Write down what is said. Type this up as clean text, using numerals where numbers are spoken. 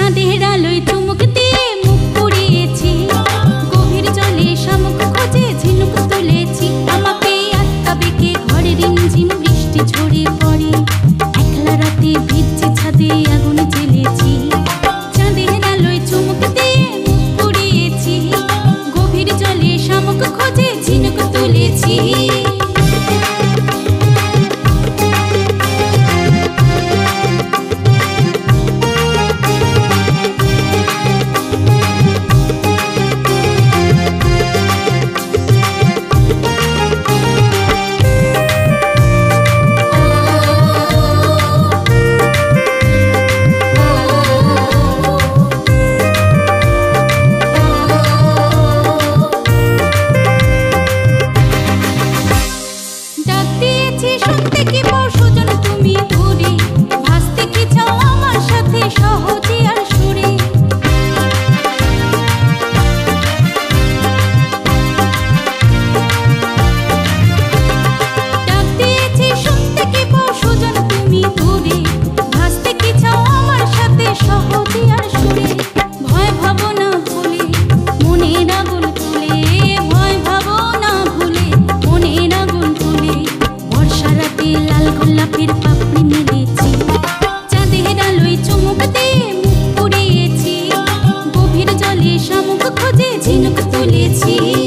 চাঁদের আলোয় চুমুক দিয়ে মুখ পুড়িয়েছি, গভীর জলে শামুক খোঁজে ঝিনুক তুলেছি। আমাকে আটকা বেঁকে ঘরে রিমঝিম বৃষ্টি ঝরে পড়ে, একলা রাতে ভিজছে ছাদে আগুন জ্বেলেছি। চাঁদের আলোয় চুমুক দিয়ে মুখ পুড়িয়েছি, গভীর জলে শামুক খোঁজে ঝিনুক তুলেছি। শুনতে কি বর্ষজন তুমি দূরে, ভাসতে কি চাও আমার সাথে সহজে আর সুরে। ডাক দিয়েছি শুনতে কি বর্ষজন তুমি দূরে, ভাসতে কি চাও আমার সাথে সহজে আর সুরে। ভয় ভাবো না ভুলে মনের আগুন তুলে, ভয় ভাবো না ভুলে মনের আগুন তুলে। বর্ষারাতে লাল গোলাপের পাপড়ি মেলেছি, চাঁদের আলোয় চুমুক দিয়ে মুখ পুড়িয়েছি, গভীর জলে শামুক খোঁজে ঝিনুক তুলেছি।